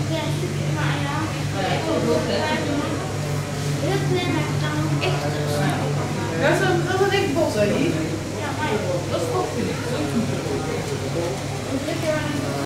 Ja, super, maar ja. Heel klein, maar ik kan ook echt Dat is een echt bos, hè? Ja, maar Dat is toch, vind ik.